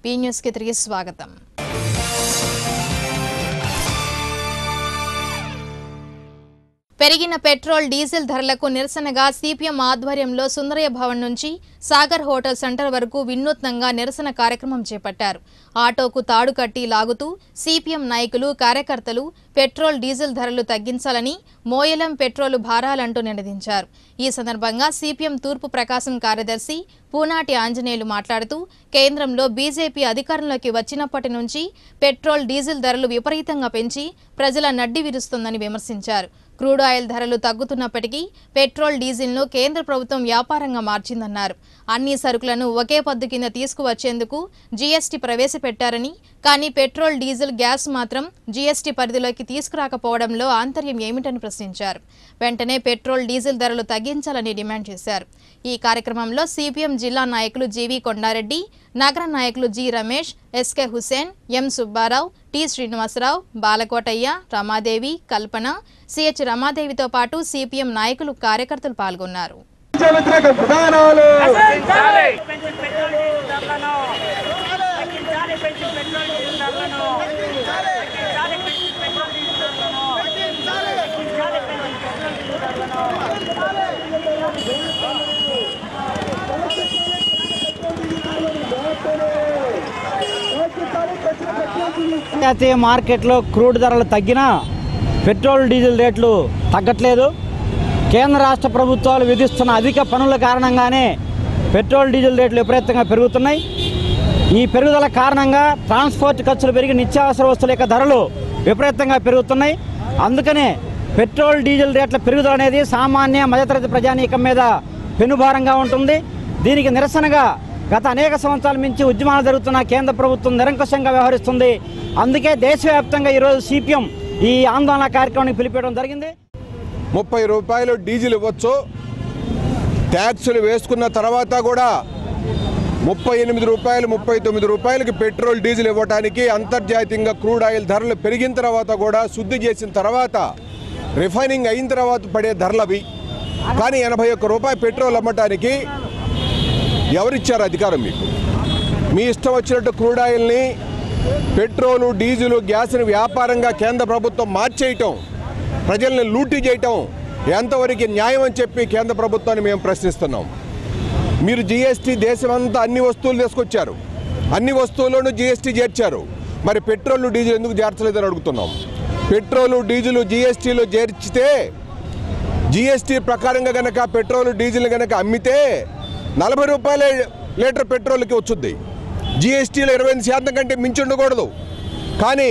Be news కి తిరిగి స్వాగతం. పెరిగిన పెట్రోల్ డీజిల్ ధరలకు నిరసనగా సిపిఎం ఆధ్వర్యంలో సుందరయ్య భవన్ నుంచి సాగర్ హోటల్ సెంటర్ వరకు వినూత్నంగా నిరసన కార్యక్రమం చేపట్టారు. ఆటోకు తాడు కట్టి లాగుతూ సిపిఎం నాయకులు కార్యకర్తలు పెట్రోల్ డీజిల్ ధరలు తగ్గించాలని మోయలం పెట్రోలు భారాలంటూ నినదించారు. ఈ సందర్భంగా సిపిఎం తూర్పు ప్రకాశం కార్యదర్శి పూనాటి ఆంజనేయులు మాట్లాడుతూ కేంద్రంలో బీజేపీ అధికారంలోకి వచ్చినప్పటి నుంచి పెట్రోల్ డీజిల్ ధరలు విపరీతంగా పెంచి ప్రజల నడ్డి విరుస్తుందని విమర్శించారు. క్రూడ్ ఆయిల్ ధరలు తగ్గుతున్నప్పటికీ పెట్రోల్ డీజిల్ను కేంద్ర ప్రభుత్వం వ్యాపారంగా మార్చిందన్నారు. అన్ని సరుకులను ఒకే పద్దు కింద తీసుకువచ్చేందుకు జీఎస్టీ ప్రవేశపెట్టారని, కానీ పెట్రోల్ డీజిల్ గ్యాస్ మాత్రం జీఎస్టీ పరిధిలోకి తీసుకురాకపోవడంలో ఆంతర్యం ఏమిటని ప్రశ్నించారు. వెంటనే పెట్రోల్ డీజిల్ ధరలు తగ్గించాలని డిమాండ్ చేశారు. ఈ కార్యక్రమంలో సిపిఎం జిల్లా నాయకులు జీవి కొండారెడ్డి, నగర నాయకులు G Ramesh, S K Hussain, M Subbarao, T Srinivasarao, Balakotaiah, Ramadevi, Kalpana, CH రమాదేవితో పాటు సిపిఎం నాయకులు కార్యకర్తలు పాల్గొన్నారు. జాతీయ మార్కెట్లో క్రూడ్ ధరలు తగ్గినా పెట్రోల్ డీజిల్ రేట్లు తగ్గట్లేదు. కేంద్ర రాష్ట్ర ప్రభుత్వాలు విధిస్తున్న అధిక పన్నుల కారణంగానే పెట్రోల్ డీజిల్ రేట్లు విపరీతంగా పెరుగుతున్నాయి. ఈ పెరుగుదల కారణంగా ట్రాన్స్పోర్ట్ ఖర్చులు పెరిగి నిత్యావసర వస్తువుల యొక్క ధరలు విపరీతంగా పెరుగుతున్నాయి. అందుకనే పెట్రోల్ డీజిల్ రేట్ల పెరుగుదల అనేది సామాన్య మధ్యతరగతి ప్రజానీకం మీద పెనుభారంగా ఉంటుంది. దీనికి నిరసనగా గత అనేక సంవత్సరాల నుంచి ఉద్యమాలు జరుగుతున్న కేంద్ర ప్రభుత్వం నిరంకుశంగా వ్యవహరిస్తుంది. అందుకే దేశవ్యాప్తంగా ఈరోజు సిపిఎం ఈ ఆందోళన కార్యక్రమానికి పిలిపించడం జరిగింది. 30 రూపాయలు డీజిల్ ఇవ్వచ్చు, ట్యాక్సులు వేసుకున్న తర్వాత కూడా 38 రూపాయలు 39 రూపాయలకి పెట్రోల్ డీజిల్ ఇవ్వడానికి అంతర్జాతీయంగా క్రూడ్ ఆయిల్ ధరలు పెరిగిన తర్వాత కూడా శుద్ధి చేసిన తర్వాత రిఫైనింగ్ అయిన తర్వాత పడే ధరలు అవి. కానీ 81 రూపాయలు పెట్రోల్ అమ్మటానికి ఎవరిచ్చారు అధికారం? మీకు మీ ఇష్టం వచ్చినట్టు క్రూడ్ ఆయిల్ని, పెట్రోలు, డీజిలు, గ్యాస్ని వ్యాపారంగా కేంద్ర ప్రభుత్వం మార్చేయటం, ప్రజల్ని లూటీ చేయటం ఎంతవరకు న్యాయం అని చెప్పి కేంద్ర ప్రభుత్వాన్ని మేము ప్రశ్నిస్తున్నాం. మీరు జీఎస్టీ దేశమంతా అన్ని వస్తువులు తీసుకొచ్చారు, అన్ని వస్తువుల్లోనూ జీఎస్టీ చేర్చారు. మరి పెట్రోలు, డీజిల్ ఎందుకు చేర్చలేదని అడుగుతున్నాం. పెట్రోలు, డీజిల్ జీఎస్టీలో చేర్చితే జీఎస్టీ ప్రకారంగా కనుక పెట్రోలు, డీజిల్ కనుక అమ్మితే 40 రూపాయల లీటర్ పెట్రోల్కి వచ్చుద్ది. జీఎస్టీలో 28% కంటే మించి ఉండకూడదు. కానీ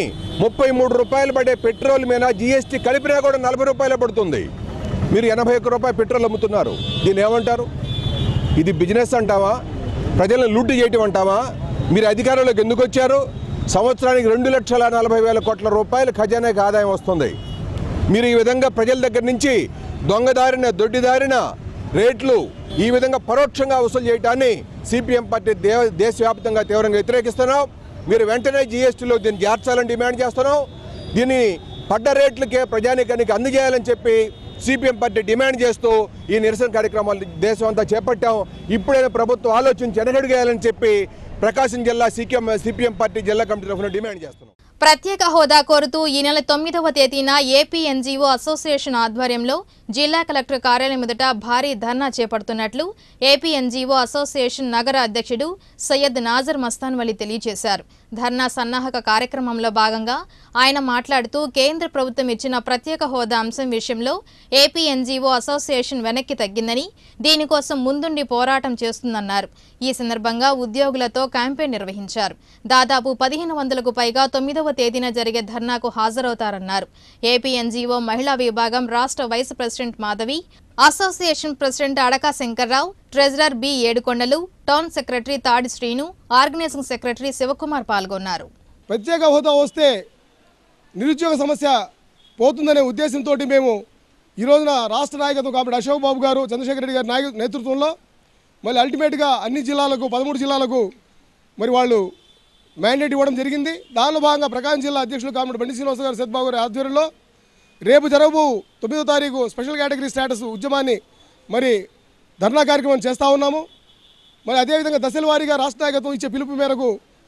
33 రూపాయలు పడే పెట్రోల్ మీద జీఎస్టీ కలిపినా కూడా 40 రూపాయలే పడుతుంది. మీరు 81 రూపాయలు పెట్రోల్ అమ్ముతున్నారు. దీన్ని ఏమంటారు? ఇది బిజినెస్ అంటావా? ప్రజలను లూటు చేయటం అంటావా? మీరు అధికారంలోకి ఎందుకు వచ్చారు? సంవత్సరానికి 2,40,000 కోట్ల రూపాయలు ఖజానాకి ఆదాయం వస్తుంది. మీరు ఈ విధంగా ప్రజల దగ్గర నుంచి దొంగదారిన, దొడ్డిదారిన రేట్లు ఈ విధంగా పరోక్షంగా వసూలు చేయడాన్ని సిపిఎం పార్టీ దేశవ్యాప్తంగా తీవ్రంగా వ్యతిరేకిస్తున్నాం. మీరు వెంటనే జీఎస్టీలో దీన్ని చేర్చాలని డిమాండ్ చేస్తున్నాం. దీన్ని పడ్డ రేట్లకే ప్రజానీకానికి అందజేయాలని చెప్పి సిపిఎం పార్టీ డిమాండ్ చేస్తూ ఈ నిరసన కార్యక్రమాలు దేశం అంతా చేపట్టాం. ఇప్పుడైనా ప్రభుత్వం ఆలోచించి వెనకడుగేయాలని చెప్పి ప్రకాశం జిల్లా సిపిఎం పార్టీ జిల్లా కమిటీ తరఫున డిమాండ్ చేస్తున్నాం. ప్రత్యేక హోదా కోరుతూ ఈ నెల 9వ తేదీన ఏపీ ఎన్జీఓ అసోసియేషన్ ఆధ్వర్యంలో జిల్లా కలెక్టర్ కార్యాలయం ఎదుట భారీ ధర్నా చేపడుతున్నట్లు ఏపీ ఎన్జీఓ అసోసియేషన్ నగర అధ్యక్షుడు సయ్యద్ నాజర్ మస్తాన్ వలి తెలియజేశారు. ధర్నా సన్నాహక కార్యక్రమంలో భాగంగా ఆయన మాట్లాడుతూ కేంద్ర ప్రభుత్వం ఇచ్చిన ప్రత్యేక హోదా అంశం విషయంలో ఏపీ ఎన్జీఓ అసోసియేషన్ వెనక్కి తగ్గిందని, దీనికోసం ముందుండి పోరాటం చేస్తుందన్నారు. ఈ సందర్భంగా ఉద్యోగులతో క్యాంపెయిన్ నిర్వహించారు. దాదాపు 1500కు పైగా 9వ తేదీన జరిగే ధర్నాకు హాజరవుతారన్నారు. ఏపీ ఎన్జీఓ మహిళా విభాగం రాష్ట్ర vice president Madhavi, association president Adaka Sankararao, treasurer B Yedukondalu, town secretary Tadi Srinu, organising secretary Shivakumar పాల్గొన్నారు. ప్రత్యేక హోదా వస్తే నిరుద్యోగ సమస్య పోతుందనే ఉద్దేశంతో మేము ఈ రోజున రాష్ట్ర నాయకత్వం కాబట్టి అశోక్ బాబు గారు, చంద్రశేఖర్ రెడ్డి గారి నేతృత్వంలో మళ్ళీ అల్టిమేట్గా అన్ని జిల్లాలకు 13 జిల్లాలకు మరి వాళ్ళు మ్యాండేట్ ఇవ్వడం జరిగింది. దానిలో భాగంగా ప్రకాశం జిల్లా అధ్యక్షులు కాబట్టి బండి శ్రీనివాస గారు, సత్బాబు గారి ఆధ్వర్యంలో రేపు జరగబో 9వ తారీఖు స్పెషల్ కేటగిరీ స్టేటస్ ఉద్యమాన్ని మరి ధర్నా కార్యక్రమం చేస్తూ ఉన్నాము. మరి అదేవిధంగా దశల వారీగా రాష్ట్ర నాయకత్వం ఇచ్చే పిలుపు మేరకు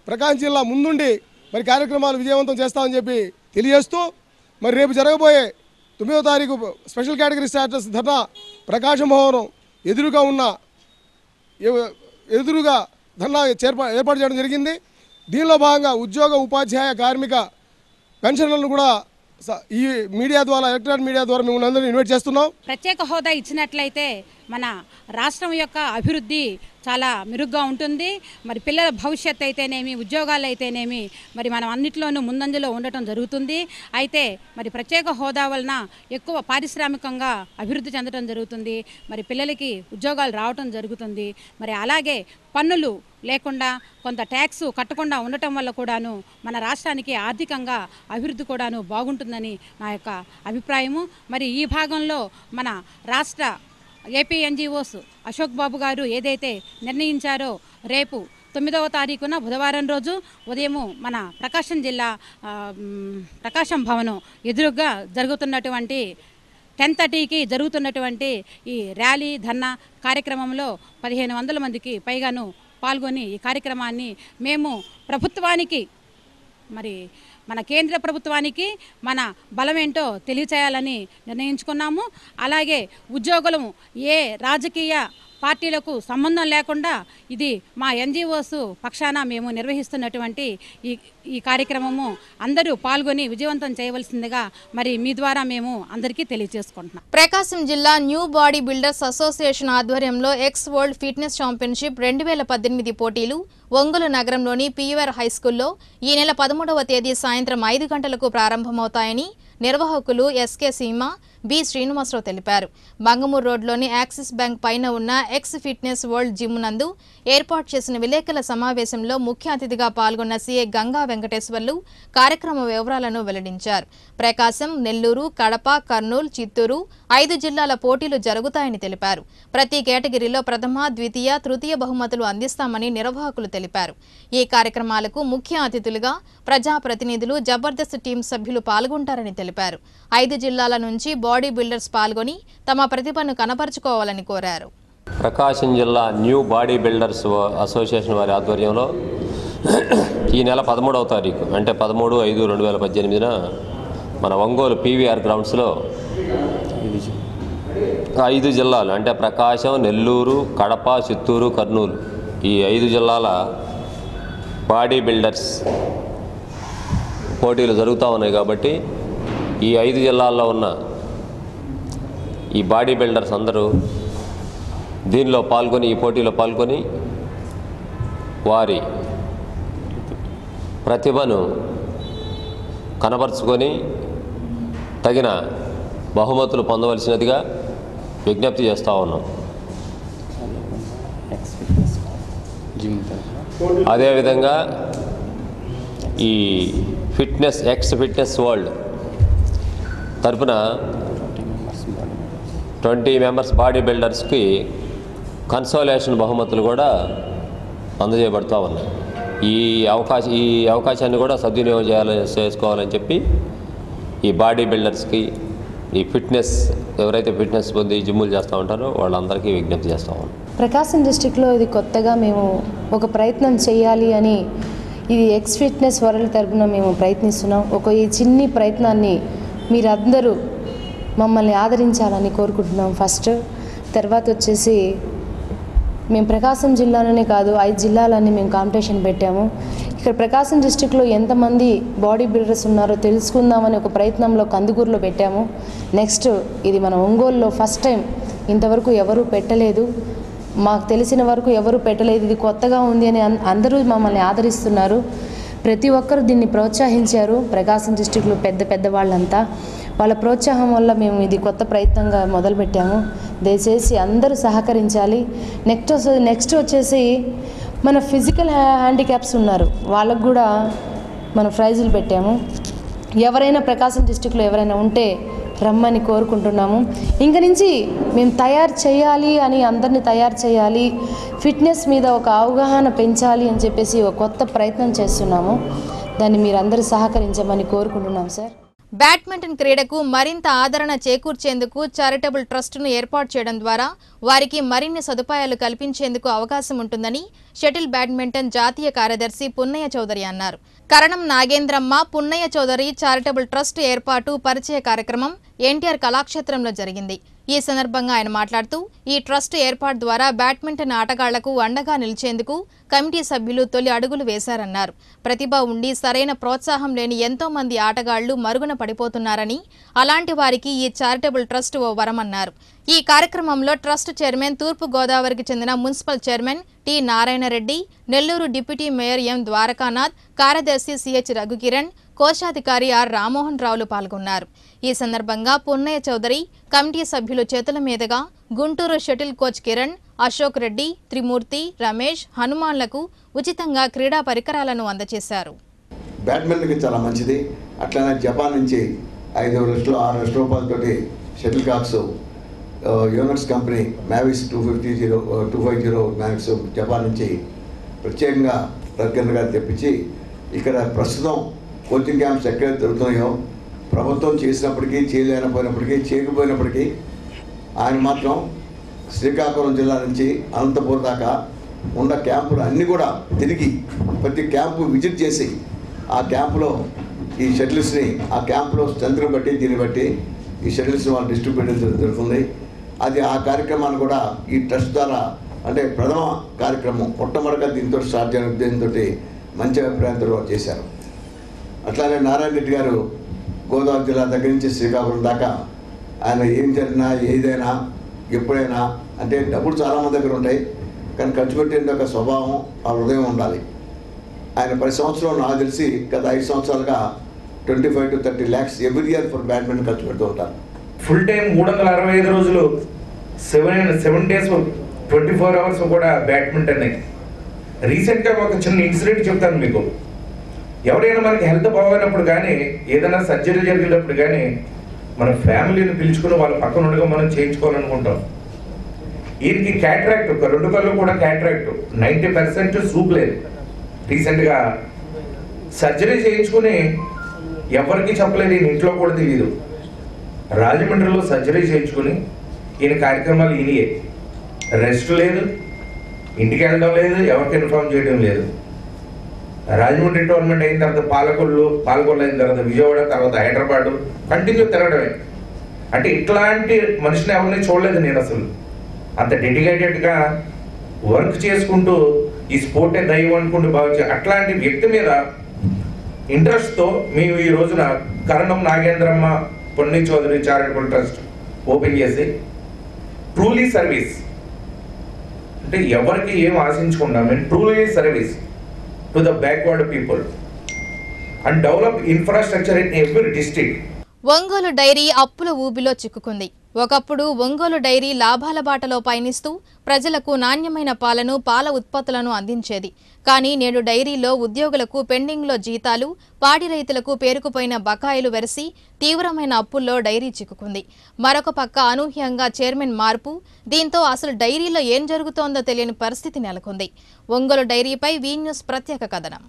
ప్రకాశం జిల్లా ముందుండి మరి కార్యక్రమాలు విజయవంతం చేస్తామని చెప్పి తెలియజేస్తూ మరి రేపు జరగబోయే 9వ తారీఖు స్పెషల్ కేటగిరీ స్టాటస్ ధర్నా ప్రకాశం భవనం ఎదురుగా ధర్నా ఏర్పాటు చేయడం జరిగింది. దీనిలో భాగంగా ఉద్యోగ ఉపాధ్యాయ కార్మిక పెన్షన్లను కూడా ఈ మీడియా ద్వారా ఎలక్ట్రానిక్ మీడియా ద్వారా మేము అందరినీ ఇన్వైట్ చేస్తున్నాం. ప్రత్యేక హోదా ఇచ్చినట్లయితే మన రాష్ట్రం యొక్క అభివృద్ధి చాలా మెరుగ్గా ఉంటుంది. మరి పిల్లల భవిష్యత్తు అయితేనేమి, ఉద్యోగాలు అయితేనేమి మరి మనం అన్నిట్లోనూ ముందంజలో ఉండటం జరుగుతుంది. అయితే మరి ప్రత్యేక హోదా వలన ఎక్కువ పారిశ్రామికంగా అభివృద్ధి చెందడం జరుగుతుంది. మరి పిల్లలకి ఉద్యోగాలు రావటం జరుగుతుంది. మరి అలాగే పన్నులు లేకుండా కొంత ట్యాక్స్ కట్టకుండా ఉండటం వల్ల కూడాను మన రాష్ట్రానికి ఆర్థికంగా అభివృద్ధి కూడాను బాగుంటుందని నా యొక్క అభిప్రాయము. మరి ఈ భాగంలో మన రాష్ట్ర ఏపీ ఎన్జిఓస్ అశోక్ బాబు గారు ఏదైతే నిర్ణయించారో రేపు 9వ తారీఖున బుధవారం రోజు ఉదయము మన ప్రకాశం జిల్లా ప్రకాశం భవనం ఎదురుగా జరుగుతున్నటువంటి 10:30కి జరుగుతున్నటువంటి ఈ ర్యాలీ ధర్నా కార్యక్రమంలో 1500 మందికి పైగాను పాల్గొని ఈ కార్యక్రమాన్ని మేము ప్రభుత్వానికి మరి మన కేంద్ర ప్రభుత్వానికి మన బలమేంటో తెలియచేయాలని నిర్ణయించుకున్నాము. అలాగే ఉద్యోగులము ఏ రాజకీయ పార్టీలకు సంబంధం లేకుండా ఇది మా ఎన్జిఓస్ పక్షాన మేము నిర్వహిస్తున్నటువంటి ఈ కార్యక్రమము అందరూ పాల్గొని విజయవంతం చేయవలసిందిగా మరి మీ ద్వారా మేము అందరికీ తెలియజేసుకుంటున్నాం. ప్రకాశం జిల్లా న్యూ బాడీ బిల్డర్స్ అసోసియేషన్ ఆధ్వర్యంలో ఎక్స్ వరల్డ్ ఫిట్నెస్ ఛాంపియన్షిప్ 2018 పోటీలు ఒంగోలు నగరంలోని పియూఆర్ హైస్కూల్లో ఈ నెల 13వ తేదీ సాయంత్రం 5 గంటలకు ప్రారంభమవుతాయని నిర్వాహకులు ఎస్కే సీమ, బి శ్రీనివాసరావు తెలిపారు. మంగమూరు రోడ్లోని యాక్సిస్ బ్యాంక్ పైన ఉన్న ఎక్స్ ఫిట్నెస్ వరల్డ్ జిమ్ నందు ఏర్పాటు చేసిన విలేకరుల సమావేశంలో ముఖ్య అతిథిగా పాల్గొన్న సీఏ గంగా వెంకటేశ్వర్లు కార్యక్రమ వివరాలను వెల్లడించారు. ప్రకాశం, నెల్లూరు, కడప, కర్నూలు, చిత్తూరు 5 జిల్లాల పోటీలు జరుగుతాయని తెలిపారు. ప్రతి కేటగిరీలో ప్రథమ, ద్వితీయ, తృతీయ బహుమతులు అందిస్తామని నిర్వాహకులు తెలిపారు. ఈ కార్యక్రమాలకు ముఖ్య అతిథులుగా ప్రజాప్రతినిధులు, జబర్దస్త్ టీం సభ్యులు పాల్గొంటారని తెలిపారు. 5 జిల్లాల నుంచి బాడీ బిల్డర్స్ పాల్గొని తమ ప్రతిభను కనపరుచుకోవాలని కోరారు. ప్రకాశం జిల్లా న్యూ బాడీ బిల్డర్స్ అసోసియేషన్ వారి ఆధ్వర్యంలో ఈ నెల 13వ తారీఖు అంటే 13/5/2018 మన ఒంగోలు పీవీఆర్ గ్రౌండ్స్లో 5 జిల్లాలు అంటే ప్రకాశం, నెల్లూరు, కడప, చిత్తూరు, కర్నూలు ఈ 5 జిల్లాల బాడీ బిల్డర్స్ పోటీలు జరుగుతూ ఉన్నాయి. కాబట్టి ఈ 5 జిల్లాల్లో ఉన్న ఈ బాడీ బిల్డర్స్ అందరూ దీనిలో పాల్గొని ఈ పోటీలో పాల్గొని వారి ప్రతిభను కనబరుచుకొని తగిన బహుమతులు పొందవలసినదిగా విజ్ఞప్తి చేస్తూ ఉన్నాం. అదేవిధంగా ఈ ఎక్స్ ఫిట్నెస్ వరల్డ్ తరఫున 20 మెంబర్స్ బాడీ బిల్డర్స్కి కన్సోలేషన్ బహుమతులు కూడా అందజేయబడుతూ ఉన్నాయి. ఈ అవకాశాన్ని కూడా సద్వినియోగం చేసుకోవాలని చెప్పి ఈ బాడీ బిల్డర్స్కి ఈ ఫిట్నెస్ ఎవరైతే ఫిట్నెస్ పొంది జిమ్ములు చేస్తూ ఉంటారో వాళ్ళందరికీ విజ్ఞప్తి చేస్తూ ఉన్నాం. ప్రకాశం డిస్ట్రిక్ట్లో ఇది కొత్తగా మేము ఒక ప్రయత్నం చేయాలి అని ఇది ఎక్స్ ఫిట్నెస్ వరల్డ్ తరపున మేము ప్రయత్నిస్తున్నాం. ఈ చిన్ని ప్రయత్నాన్ని మీరందరూ మమ్మల్ని ఆదరించాలని కోరుకుంటున్నాం. ఫస్ట్ తర్వాత వచ్చేసి మేము ప్రకాశం జిల్లాలోనే కాదు 5 జిల్లాలన్నీ మేము కాంపిటీషన్ పెట్టాము. ఇక్కడ ప్రకాశం డిస్ట్రిక్ట్లో ఎంతమంది బాడీ బిల్డర్స్ ఉన్నారో తెలుసుకుందామని ఒక ప్రయత్నంలో కందుకూరులో పెట్టాము. నెక్స్ట్ ఇది మన ఒంగోలులో ఫస్ట్ టైం, ఇంతవరకు ఎవరూ పెట్టలేదు, మాకు తెలిసిన వరకు ఎవరు పెట్టలేదు. ఇది కొత్తగా ఉంది అని అందరూ మమ్మల్ని ఆదరిస్తున్నారు. ప్రతి ఒక్కరు దీన్ని ప్రోత్సహించారు. ప్రకాశం డిస్ట్రిక్ట్లో పెద్ద వాళ్ళంతా వాళ్ళ ప్రోత్సాహం వల్ల మేము ఇది కొత్త ప్రయత్నంగా మొదలుపెట్టాము. దయచేసి అందరూ సహకరించాలి. నెక్స్ట్ వచ్చేసి మన ఫిజికల్ హ్యాండిక్యాప్స్ ఉన్నారు, వాళ్ళకు కూడా మనం ప్రైజులు పెట్టాము. ఎవరైనా ప్రకాశం డిస్ట్రిక్ట్లో ఎవరైనా ఉంటే రమ్మని కోరుకుంటున్నాము. ఇంక నుంచి మేము తయారు చేయాలి అని అందరినీ తయారు చేయాలి, ఫిట్నెస్ మీద ఒక అవగాహన పెంచాలి అని చెప్పేసి ఒక కొత్త ప్రయత్నం చేస్తున్నాము. దాన్ని మీరు అందరూ సహకరించమని కోరుకుంటున్నాం సార్. బ్యాడ్మింటన్ క్రీడకు మరింత ఆదరణ చేకూర్చేందుకు చారిటబుల్ ట్రస్టును ఏర్పాటు చేయడం ద్వారా వారికి మరిన్ని సదుపాయాలు కల్పించేందుకు అవకాశం ఉంటుందని షటిల్ బ్యాడ్మింటన్ జాతీయ కార్యదర్శి పున్నయ్య చౌదరి అన్నారు. కరణం నాగేంద్రమ్మ పున్నయ్య చౌదరి చారిటబుల్ ట్రస్ట్ ఏర్పాటు పరిచయ కార్యక్రమం ఎన్టీఆర్ కళాక్షేత్రంలో జరిగింది. ఈ సందర్భంగా ఆయన మాట్లాడుతూ ఈ ట్రస్ట్ ఏర్పాటు ద్వారా బ్యాడ్మింటన్ ఆటగాళ్లకు అండగా నిలిచేందుకు కమిటీ సభ్యులు తొలి అడుగులు వేశారన్నారు. ప్రతిభ ఉండి సరైన ప్రోత్సాహం లేని ఎంతో మంది ఆటగాళ్లు మరుగున పడిపోతున్నారని, అలాంటి వారికి ఈ చారిటబుల్ ట్రస్ట్ ఓ వరమన్నారు. ఈ కార్యక్రమంలో ట్రస్ట్ చైర్మన్ తూర్పు గోదావరికి చెందిన municipal chairman T Narayanareddy, Nellore deputy mayor M Dwarakanath, కార్యదర్శి సిహెచ్ రఘుకిరణ్, కోశాధికారి ఆర్ రామ్మోహన్ రావులు పాల్గొన్నారు. ఈ సందర్భంగా పున్నయ్య చౌదరి కమిటీ సభ్యులు చేతుల మీదుగా గుంటూరు షటిల్ కోచ్ కిరణ్, అశోక్ రెడ్డి, త్రిమూర్తి, రమేష్, హనుమాన్లకు ఉచితంగా క్రీడా పరికరాలను అందజేశారు. బ్యాడ్మింటన్కి చాలా మంచిది. అట్లనే జపాన్ నుంచి 5 లక్షలు 6 లక్షల రూపాయలతోటి shuttle cocks units company Mavis 250 Mavis Japan నుంచి ప్రత్యేకంగా రఘుకిరణ్ గారు తెప్పించి ఇక్కడ ప్రస్తుతం కోచింగ్ క్యాంప్స్ ఎక్కడ దొరుకుతున్నాయో ప్రభుత్వం చేసినప్పటికీ చేయకపోయినప్పటికీ ఆయన మాత్రం శ్రీకాకుళం జిల్లా నుంచి అనంతపురం దాకా ఉన్న క్యాంపులు అన్నీ కూడా తిరిగి ప్రతి క్యాంపు విజిట్ చేసి ఆ క్యాంపులో ఈ షటిల్స్ని ఆ క్యాంపులో స్ట్రెంత్ని బట్టి దీన్ని బట్టి ఈ షటిల్స్ని వాళ్ళు డిస్ట్రిబ్యూట్ జరుగుతుంది. అది ఆ కార్యక్రమాన్ని కూడా ఈ ట్రస్ట్ ద్వారా అంటే ప్రథమ కార్యక్రమం మొట్టమొదటిగా దీంతో స్టార్ట్ చేయడం ఉద్దేశంతో మంచి అభిప్రాయంతో చేశారు. అట్లానే నారాయణ రెడ్డి గారు గోదావరి జిల్లా దగ్గర నుంచి శ్రీకాకుళం దాకా ఆయన ఏం జరిగినా ఏదైనా ఎప్పుడైనా అంటే డబ్బులు చాలామంది దగ్గర ఉంటాయి, కానీ ఖర్చు పెట్టేందుకు ఒక స్వభావం ఆ హృదయం ఉండాలి. ఆయన ప్రతి సంవత్సరం నాకు తెలిసి గత 5 సంవత్సరాలుగా 25 to 30 lakhs every year for badminton ఖర్చు పెడుతూ ఉంటారు. ఫుల్ టైం 365 రోజులు 7 days 24 hours కూడా బ్యాడ్మింటన్. రీసెంట్గా ఒక చిన్న ఇన్సిడెంట్ చెప్తాను మీకు. ఎవరైనా మనకి హెల్త్ బాగోనప్పుడు కానీ ఏదైనా సర్జరీ జరిగేటప్పుడు కానీ మన ఫ్యామిలీని పిలుచుకుని వాళ్ళ పక్కన ఉండగా మనం చేయించుకోవాలనుకుంటాం. ఈయనకి క్యాట్రాక్ట్, ఒక 2 కళ్ళు కూడా క్యాట్రాక్ట్, 90% సూప్ లేదు. రీసెంట్గా సర్జరీ చేయించుకుని ఎవరికి చెప్పలేదు, ఈయన ఇంట్లో కూడా తెలియదు. రాజమండ్రిలో సర్జరీ చేయించుకుని ఈయన కార్యక్రమాలు ఈయనయే, రెస్ట్ లేదు, ఇంటికి వెళ్ళడం లేదు, ఎవరికి ఇన్ఫార్మ్ చేయడం లేదు. రాజమండ్రి టోర్నమెంట్ అయిన తర్వాత పాలకొల్లు అయిన తర్వాత విజయవాడ, తర్వాత హైదరాబాద్ కంటిన్యూ తిరగడమే. అంటే ఇట్లాంటి మనిషిని ఎవరిని చూడలేదు నేను అసలు. అంత డెడికేటెడ్గా వర్క్ చేసుకుంటూ ఈ స్పోర్టే దైవం అనుకుంటూ భావించే అట్లాంటి వ్యక్తి మీద ఇంట్రెస్ట్తో మేము ఈ రోజున Karanam Nagendramma Punnaiah Chowdary charitable trust open చేసి ట్రూలీ సర్వీస్ అంటే ఎవరికి ఏం ఆశించకుండా మేము truly service to the backward people and develop infrastructure in every district. Ongole dairy అప్పుల ఊబిలో చిక్కుకుంది. ఒకప్పుడు ఒంగోలు డైరీ లాభాల బాటలో పయనిస్తూ ప్రజలకు నాణ్యమైన పాలను, పాల ఉత్పత్తులను అందించేది. కానీ నేడు డైరీలో ఉద్యోగులకు పెండింగ్లో జీతాలు, పాడి రైతులకు పేరుకుపోయిన బకాయిలు వెరసి తీవ్రమైన అప్పుల్లో డైరీ చిక్కుకుంది. మరొక పక్క అనూహ్యంగా చైర్మన్ మార్పు, దీంతో అసలు డైరీలో ఏం జరుగుతోందో తెలియని పరిస్థితి నెలకొంది. ఒంగోలు డైరీపై వి న్యూస్ ప్రత్యేక కథనం.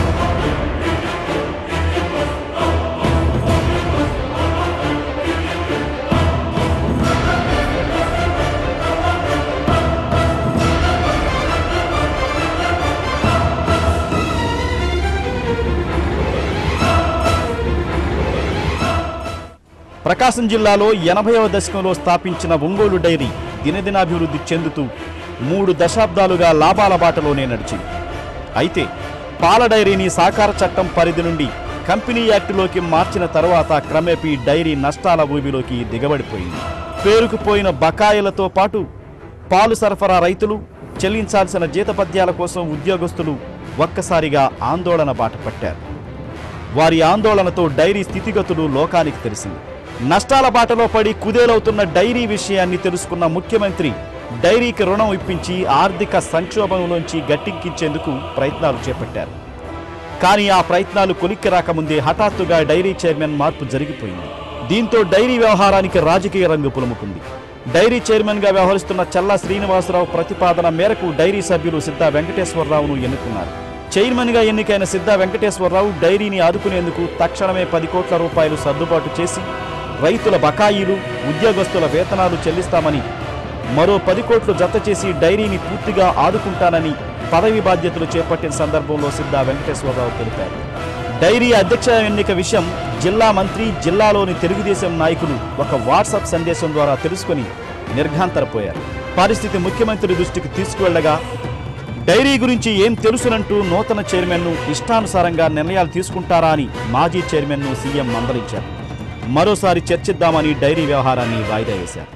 ప్రకాశం జిల్లాలో 80వ దశకంలో స్థాపించిన ఒంగోలు డైరీ దినదినాభివృద్ధి చెందుతూ 3 దశాబ్దాలుగా లాభాల బాటలోనే నడిచింది. అయితే పాల డైరీని సహకార చట్టం పరిధి నుండి కంపెనీ యాక్టులోకి మార్చిన తర్వాత క్రమేపీ డైరీ నష్టాల ఊబిలోకి దిగబడిపోయింది. పేరుకుపోయిన బకాయిలతో పాటు పాలు సరఫరా రైతులు, చెల్లించాల్సిన జీతపద్యాల కోసం ఉద్యోగస్తులు ఒక్కసారిగా ఆందోళన బాట పట్టారు. వారి ఆందోళనతో డైరీ స్థితిగతులు లోకానికి తెలిసింది. నష్టాల బాటలో పడి కుదేలవుతున్న డైరీ విషయాన్ని తెలుసుకున్న ముఖ్యమంత్రి డైరీకి రుణం ఇప్పించి ఆర్థిక సంక్షోభంలోంచి గట్టెక్కించేందుకు ప్రయత్నాలు చేపట్టారు. కానీ ఆ ప్రయత్నాలు కొలిక్కి రాకముందే హఠాత్తుగా డైరీ చైర్మన్ మార్పు జరిగిపోయింది. దీంతో డైరీ వ్యవహారానికి రాజకీయ రంగు పులుముకుంది. డైరీ చైర్మన్గా వ్యవహరిస్తున్న చల్లా శ్రీనివాసరావు ప్రతిపాదన మేరకు డైరీ సభ్యులు సిద్ధా వెంకటేశ్వరరావును ఎన్నుకున్నారు. చైర్మన్గా ఎన్నికైన సిద్ధా వెంకటేశ్వరరావు డైరీని ఆదుకునేందుకు తక్షణమే 10 కోట్ల రూపాయలు సర్దుబాటు చేసి రైతుల బకాయిలు, ఉద్యోగస్తుల వేతనాలు చెల్లిస్తామని, మరో 10 కోట్లు జత చేసి డైరీని పూర్తిగా ఆదుకుంటానని పదవి బాధ్యతలు చేపట్టిన సందర్భంలో సిద్ధా వెంకటేశ్వరరావు తెలిపారు. డైరీ అధ్యక్ష ఎన్నిక విషయం జిల్లా మంత్రి, జిల్లాలోని తెలుగుదేశం నాయకులు ఒక వాట్సాప్ సందేశం ద్వారా తెలుసుకుని నిర్ఘాంతరపోయారు. పరిస్థితి ముఖ్యమంత్రి దృష్టికి తీసుకువెళ్లగా డైరీ గురించి ఏం తెలుసునంటూ నూతన చైర్మన్ను ఇష్టానుసారంగా నిర్ణయాలు తీసుకుంటారా అని మాజీ చైర్మన్ను సీఎం మందలించారు. మరోసారి చర్చిద్దామని డైరీ వ్యవహారాన్ని వాయిదా వేశారు.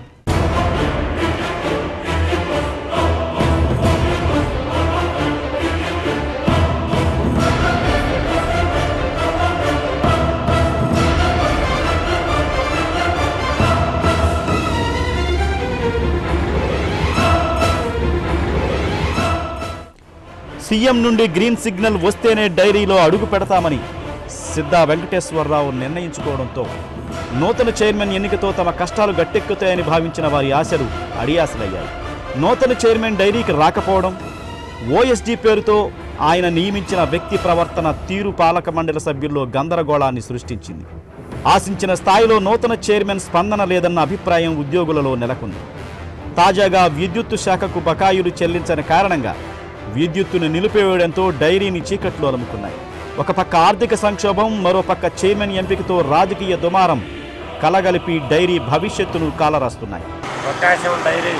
సీఎం నుండి గ్రీన్ సిగ్నల్ వస్తేనే డైరీలో అడుగు పెడతామని సిద్ధా వెంకటేశ్వరరావు నిర్ణయించుకోవడంతో నూతన చైర్మన్ ఎన్నికతో తమ కష్టాలు గట్టెక్కుతాయని భావించిన వారి ఆశలు అడియాసలయ్యాయి. నూతన చైర్మన్ డైరీకి రాకపోవడం, ఓఎస్డీ పేరుతో ఆయన నియమించిన వ్యక్తి ప్రవర్తన తీరు పాలక మండలి సభ్యుల్లో గందరగోళాన్ని సృష్టించింది. ఆశించిన స్థాయిలో నూతన చైర్మన్ స్పందన లేదన్న అభిప్రాయం ఉద్యోగులలో నెలకొంది. తాజాగా విద్యుత్తు శాఖకు బకాయిలు చెల్లించని కారణంగా విద్యుత్తును నిలిపివేయడంతో డైరీని చీకట్లు అలుముకున్నాయి. ఒక పక్క ఆర్థిక సంక్షోభం, మరోపక్క చైర్మన్ ఎంపికతో రాజకీయ దుమారం కలగలిపి డైరీ భవిష్యత్తును కాలరాస్తున్నాయి. ప్రకాశం డైరీ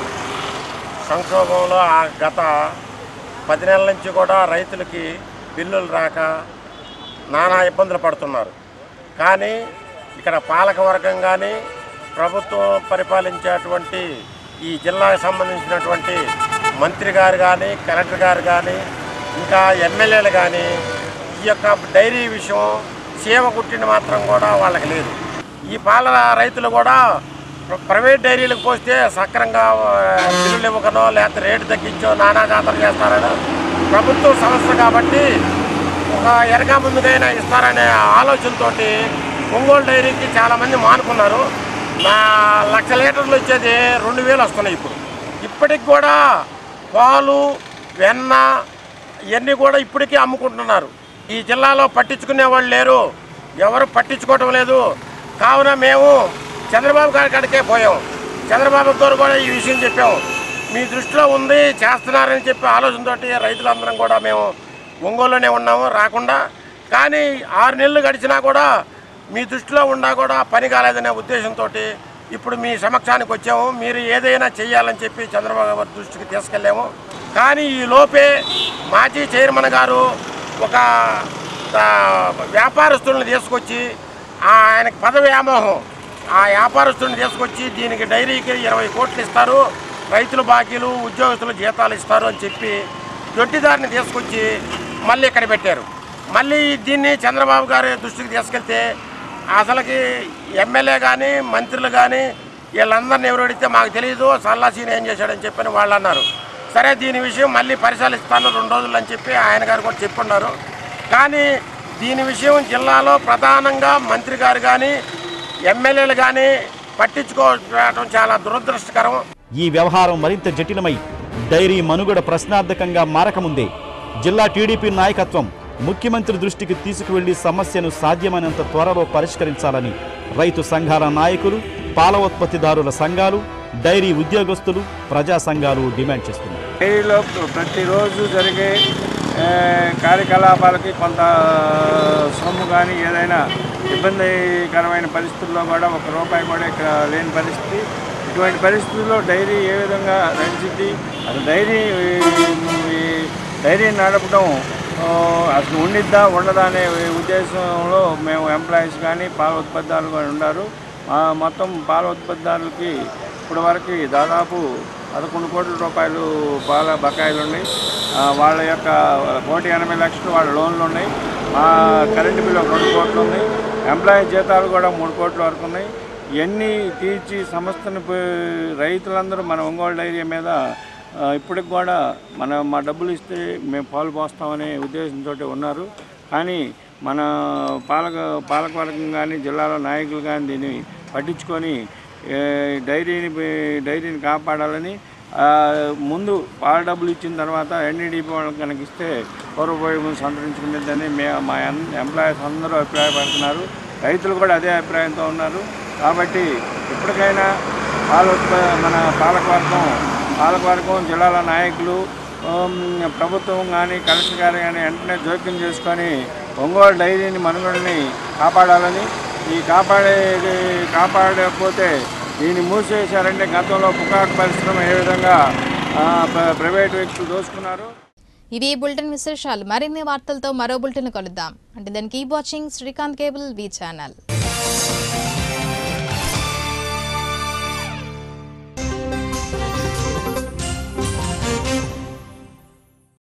సంక్షోభంలో గత 10 నెలల నుంచి కూడా రైతులకి బిల్లులు రాక నానా ఇబ్బందులు పడుతున్నారు. కానీ ఇక్కడ పాలకవర్గం కానీ ప్రభుత్వం పరిపాలించేటువంటి ఈ జిల్లాకు సంబంధించినటువంటి మంత్రి గారు కానీ, కలెక్టర్ గారు కానీ, ఇంకా ఎమ్మెల్యేలు కానీ ఈ యొక్క డైరీ విషయం సీమ కుట్టిన మాత్రం కూడా వాళ్ళకి లేదు. ఈ పాల రైతులు కూడా ప్రైవేట్ డైరీలకు పోస్తే సక్రంగా బిల్లులు ఇవ్వకనో లేకపోతే రేటు తగ్గించో నానా జాతర చేస్తారని ప్రభుత్వం సంస్థ కాబట్టి ఒక ఎరగా ముందుకైనా ఇస్తారనే ఆలోచనతో ఒంగోలు డైరీకి చాలామంది మానుకున్నారు. 1,00,000 లీటర్లు వచ్చేది 2,000 వస్తున్నాయి. ఇప్పటికి కూడా పాలు, వెన్న ఇవన్నీ కూడా ఇప్పటికీ అమ్ముకుంటున్నారు. ఈ జిల్లాలో పట్టించుకునే వాళ్ళు లేరు, ఎవరు పట్టించుకోవటం లేదు. కావున మేము చంద్రబాబు గారి కాడికే పోయాం. చంద్రబాబు గారు కూడా ఈ విషయం చెప్పాము. మీ దృష్టిలో ఉంది, చేస్తున్నారని చెప్పి ఆలోచనతో రైతులందరం కూడా మేము ఒంగోలులోనే ఉన్నాము రాకుండా. కానీ 6 నెలలు గడిచినా కూడా మీ దృష్టిలో ఉన్నా కూడా పని కాలేదనే ఉద్దేశంతో ఇప్పుడు మీ సమక్షానికి వచ్చాము. మీరు ఏదైనా చేయాలని చెప్పి చంద్రబాబు గారి దృష్టికి తీసుకెళ్ళాము. కానీ ఈ లోపే మాజీ చైర్మన్ గారు ఒక వ్యాపారస్తులను తీసుకొచ్చి, ఆయనకి పదవి వ్యామోహం, ఆ వ్యాపారస్తులను తీసుకొచ్చి దీనికి డైరీకి 20 కోట్లు ఇస్తారు, రైతుల బాకీలు, ఉద్యోగస్తులు జీతాలు ఇస్తారు అని చెప్పి దొడ్డిదారిని తీసుకొచ్చి మళ్ళీ ఇక్కడ పెట్టారు. మళ్ళీ దీన్ని చంద్రబాబు గారి దృష్టికి తీసుకెళ్తే అసలుకి ఎమ్మెల్యే కానీ, మంత్రులు కానీ వీళ్ళందరినీ ఎవరు అడిగితే మాకు తెలియదు, సల్లాసీని ఏం చేశాడని చెప్పని వాళ్ళు అన్నారు. సరే దీని విషయం మళ్ళీ పరిశీలిస్తాను 2 రోజులు అని చెప్పి ఆయన గారు కూడా చెప్పున్నారు. కానీ దీని విషయం జిల్లాలో ప్రధానంగా మంత్రి గారు కానీ, ఎమ్మెల్యేలు కానీ పట్టించుకోవడం చాలా దురదృష్టకరం. ఈ వ్యవహారం మరింత జటిలమై డైరీ మనుగడ ప్రశ్నార్థకంగా మారకముందే జిల్లా టీడీపీ నాయకత్వం ముఖ్యమంత్రి దృష్టికి తీసుకువెళ్లి సమస్యను సాధ్యమైనంత త్వరలో పరిష్కరించాలని రైతు సంఘాల నాయకులు, పాల ఉత్పత్తిదారుల సంఘాలు, డైరీ ఉద్యోగస్తులు, ప్రజా సంఘాలు డిమాండ్ చేస్తున్నారు. డైరీలో ప్రతిరోజు జరిగే కార్యకలాపాలకి కొంత సొమ్ము కానీ ఏదైనా ఇబ్బందికరమైన పరిస్థితుల్లో కూడా ₹1 కూడా ఇక్కడ లేని పరిస్థితి. ఇటువంటి పరిస్థితుల్లో డైరీ ఏ విధంగా నడిచింది, అసలు డైరీ నడపడం అసలు ఉండిద్దా ఉండదా అనే ఉద్దేశంలో మేము ఎంప్లాయీస్ కానీ పాల ఉత్పత్తిదారులు కానీ ఉన్నారు. మొత్తం పాల ఉత్పత్తిదారులకి ఇప్పటి వరకు దాదాపు 11 కోట్ల రూపాయలు పాల బకాయిలు ఉన్నాయి. వాళ్ళ యొక్క 180 లక్షలు వాళ్ళ లోన్లు ఉన్నాయి. కరెంటు బిల్లు 2 కోట్లు ఉన్నాయి. ఎంప్లాయీ జీతాలు కూడా 3 కోట్ల వరకు ఉన్నాయి. ఇవన్నీ తీర్చి సంస్థను రైతులందరూ మన ఒంగోలు డైరీ మీద ఇప్పటికి కూడా మా డబ్బులు ఇస్తే మేము పాలు పోస్తామనే ఉద్దేశంతో ఉన్నారు. కానీ మన పాలకవర్గం కానీ జిల్లాలో నాయకులు కానీ దీన్ని పట్టించుకొని డైరీని కాపాడాలని, ముందు పాల డబ్బులు ఇచ్చిన తర్వాత ఎన్ఈడిపి వాళ్ళకి కనుక ఇస్తే పూర్వభావం సంతరించుకునేదని మా ఎంప్లాయీస్ అందరూ అభిప్రాయపడుతున్నారు. రైతులు కూడా అదే అభిప్రాయంతో ఉన్నారు. కాబట్టి ఇప్పటికైనా మన పాలకవర్గం జిల్లాల నాయకులు ప్రభుత్వం కానీ కలెక్టర్ గారు కానీ వెంటనే జోక్యం చేసుకొని ఒంగోలు డైరీని మనుగడని కాపాడాలని, ఈ కాపాడకపోతే దీన్ని మూసివేశారంటే గతంలో పుకాక్ పరిశ్రమ ఏ విధంగా ప్రైవేట్ వ్యక్తులు దోచుకున్నారు. ఇవి బులెటిన్ విశేషాలు. మరిన్ని వార్తలతో మరో బులెటిన్ కలుద్దాం. అంటే దాన్ని keep watching Srikanth cable V channel.